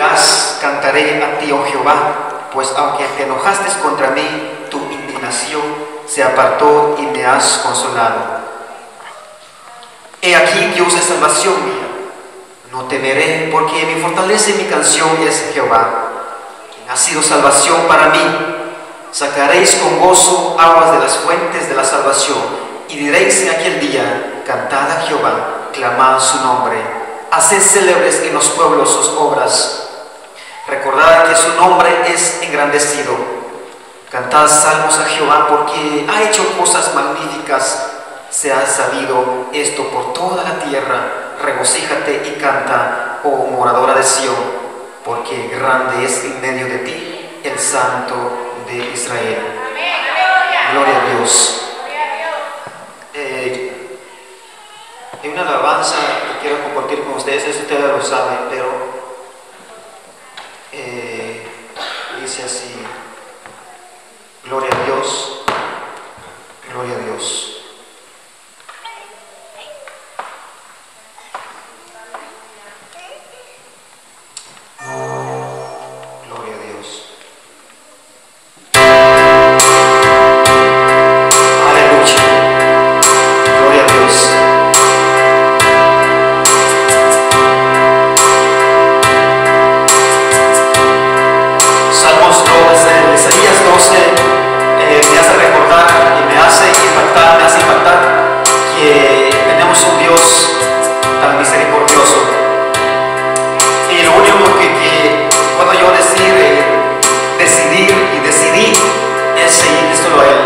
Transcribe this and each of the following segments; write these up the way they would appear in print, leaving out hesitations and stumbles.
dirás: cantaré a ti, oh Jehová, pues aunque te enojaste contra mí, tu indignación se apartó y me has consolado. He aquí, Dios es salvación mía, no temeré, porque mi fortaleza y mi canción es Jehová, quien ha sido salvación para mí. Sacaréis con gozo aguas de las fuentes de la salvación, y diréis en aquel día: cantad a Jehová, clamad su nombre, haced célebres en los pueblos sus obras. Recordad que su nombre es engrandecido. Cantad salmos a Jehová, porque ha hecho cosas magníficas. Se ha sabido esto por toda la tierra. Regocíjate y canta, oh moradora de Sión, porque grande es en medio de ti el Santo de Israel. Gloria a Dios. Hay una alabanza que quiero compartir con ustedes, eso ustedes lo saben, pero dice así: gloria a Dios, gloria a Dios. Gloria a Dios. Aleluya. Gloria a Dios. Salmos 12, Isaías 12 me hace recordar y me hace impactar que tenemos un Dios tan misericordioso. Y lo único que puedo yo decidí es seguir solo a Él.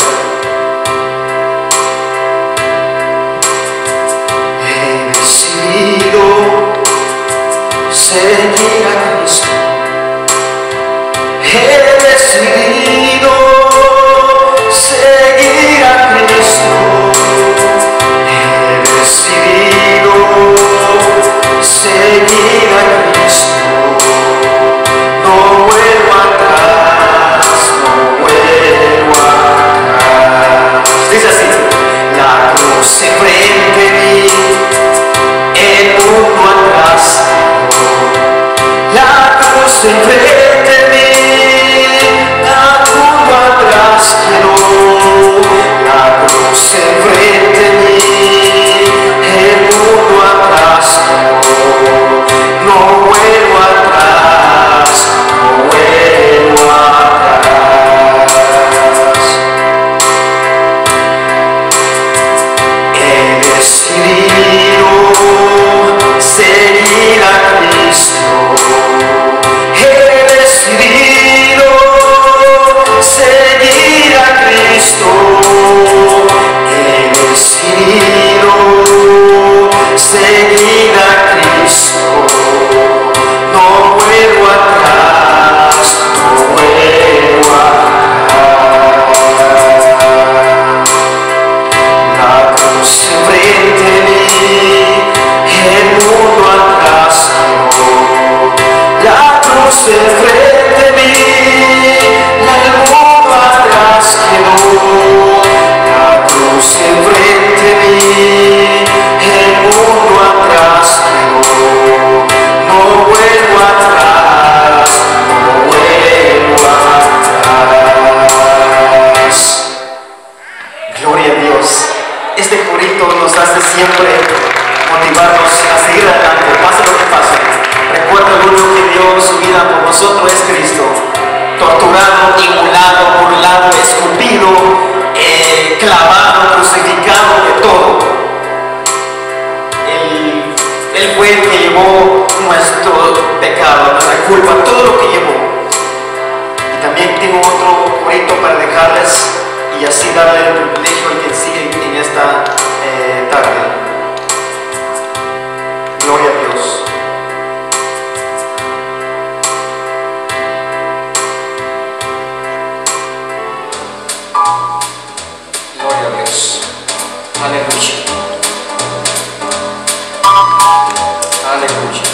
He decidido seguir a Cristo. He decidido seguir a Cristo. He decidido seguir a Cristo. No vuelvo atrás, no vuelvo atrás. Dice así: la cruz enfrente de mí, el mundo atrás. La cruz enfrente de mí, el mundo atrás. La cruz enfrente de mí, el mundo atrás. No vuelvo atrás, no vuelvo atrás. He decidido seguir a Cristo. He decidido seguir a Cristo. He decidido seguir a Cristo. No vuelvo atrás, no vuelvo atrás. La cruz enfrente de mí, el mundo atrás. La cruz enfrente de mí, el mundo atrás quedó. La cruz enfrente de mí, el mundo atrás quedó. No vuelvo atrás, no vuelvo atrás. Gloria a Dios. Este corito nos hace siempre motivarnos a seguir adelante, pase lo que pase. Recuerda, el único que dio su vida por nosotros es Cristo. Torturado, inmolado, burlado, escupido, clavado, crucificado, de todo. Él fue el que llevó nuestro pecado, nuestra culpa, todo lo que llevó. Y también tengo otro corito para dejarles y así darle el privilegio al que sigue en esta tarde. Gloria a Dios. Gloria a Dios. Aleluya. Aleluya.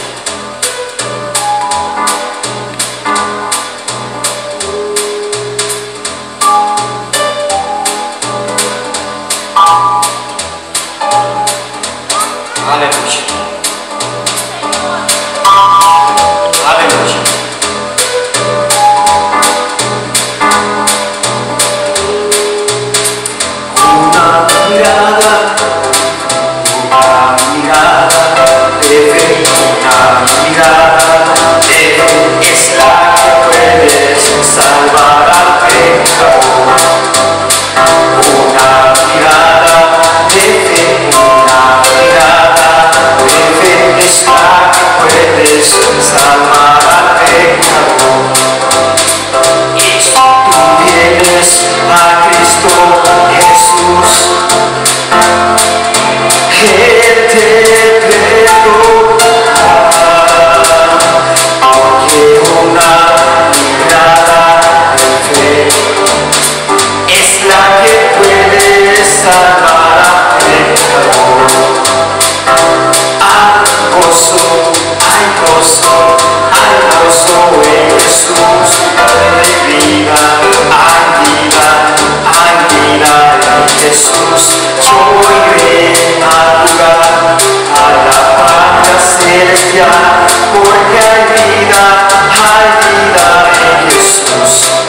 Jesús. Él te perdonará, porque una mirada de fe es la que puede salvar a pecador. Hay gozo en Jesús. Hay vida en Jesús. Yo iré al lugar, a la patria celestial, porque hay vida en Jesús.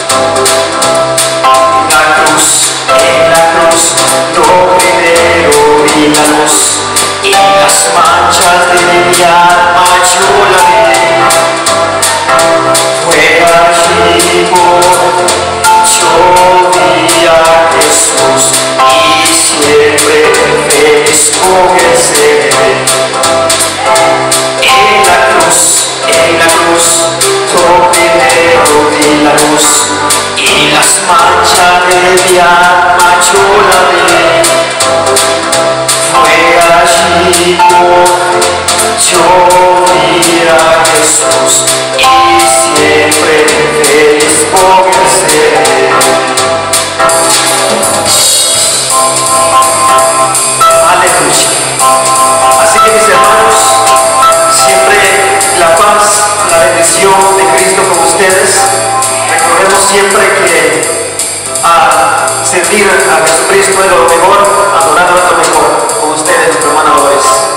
En la cruz, lo primero y la luz, y las manchas de mi alma yo lavé. Fue allí yo vi a Jesús, y siempre feliz con él seré. En la cruz, lo primero vi la luz, y las manchas de mi alma yo lavé. Fue allí yo vi a Jesús, y siempre feliz con él seré. Aleluya. Así que mis hermanos, siempre la paz, la bendición de Cristo con ustedes. Recordemos siempre que servir a Jesucristo es lo mejor, adorar a lo mejor. Con ustedes, nuestro hermano Dolores.